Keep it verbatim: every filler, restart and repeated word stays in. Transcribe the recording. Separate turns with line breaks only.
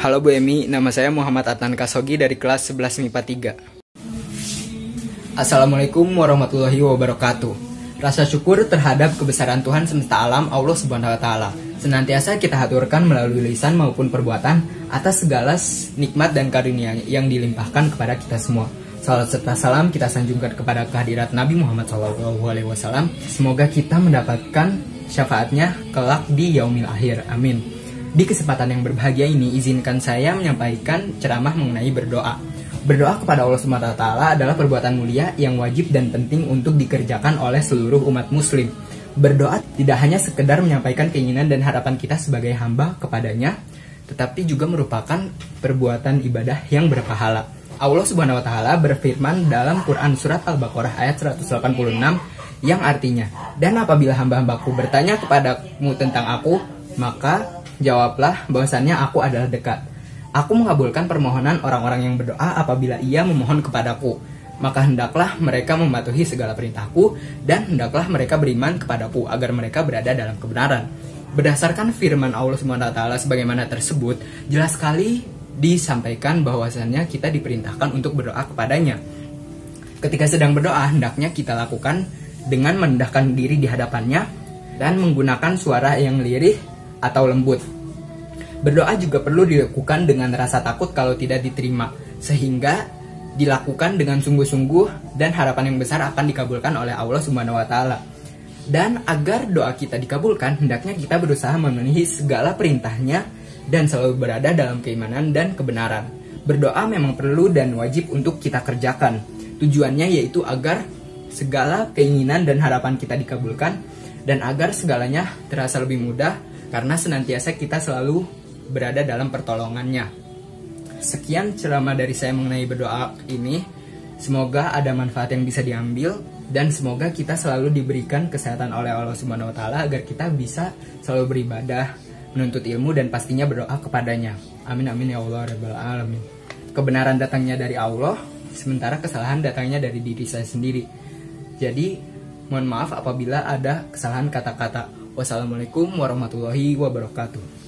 Halo Bu Emi, nama saya Muhammad Adnan Kasogi dari kelas sebelas M I P A tiga. Assalamualaikum warahmatullahi wabarakatuh. Rasa syukur terhadap kebesaran Tuhan semesta alam Allah Subhanahu wa taala senantiasa kita haturkan melalui lisan maupun perbuatan atas segala nikmat dan karunia yang dilimpahkan kepada kita semua. Salat serta salam kita sanjungkan kepada kehadirat Nabi Muhammad shallallahu alaihi wasallam. Semoga kita mendapatkan syafaatnya kelak di yaumil akhir. Amin. Di kesempatan yang berbahagia ini, izinkan saya menyampaikan ceramah mengenai berdoa. Berdoa kepada Allah Subhanahu wa taala adalah perbuatan mulia yang wajib dan penting untuk dikerjakan oleh seluruh umat muslim. Berdoa tidak hanya sekedar menyampaikan keinginan dan harapan kita sebagai hamba kepadanya, tetapi juga merupakan perbuatan ibadah yang berpahala. Allah Subhanahu wa taala berfirman dalam Quran surat Al-Baqarah ayat seratus delapan puluh enam yang artinya, "Dan apabila hamba-hambaku bertanya kepadamu tentang aku, maka jawablah bahwasannya aku adalah dekat. Aku mengabulkan permohonan orang-orang yang berdoa apabila ia memohon kepadaku. Maka hendaklah mereka mematuhi segala perintahku dan hendaklah mereka beriman kepadaku agar mereka berada dalam kebenaran." Berdasarkan firman Allah Subhanahu wa taala sebagaimana tersebut, jelas sekali disampaikan bahwasannya kita diperintahkan untuk berdoa kepadanya. Ketika sedang berdoa, hendaknya kita lakukan dengan merendahkan diri di hadapannya dan menggunakan suara yang lirih atau lembut. Berdoa juga perlu dilakukan dengan rasa takut kalau tidak diterima, sehingga dilakukan dengan sungguh-sungguh dan harapan yang besar akan dikabulkan oleh Allah Subhanahu wa taala. Dan agar doa kita dikabulkan, hendaknya kita berusaha memenuhi segala perintahnya dan selalu berada dalam keimanan dan kebenaran. Berdoa memang perlu dan wajib untuk kita kerjakan. Tujuannya yaitu agar segala keinginan dan harapan kita dikabulkan dan agar segalanya terasa lebih mudah karena senantiasa kita selalu berada dalam pertolongannya. Sekian ceramah dari saya mengenai berdoa ini. Semoga ada manfaat yang bisa diambil dan semoga kita selalu diberikan kesehatan oleh Allah Subhanahu wa taala agar kita bisa selalu beribadah, menuntut ilmu dan pastinya berdoa kepadanya. Amin amin ya Allah rabbal alamin. Kebenaran datangnya dari Allah, sementara kesalahan datangnya dari diri saya sendiri. Jadi mohon maaf apabila ada kesalahan kata-kata. Wassalamualaikum warahmatullahi wabarakatuh.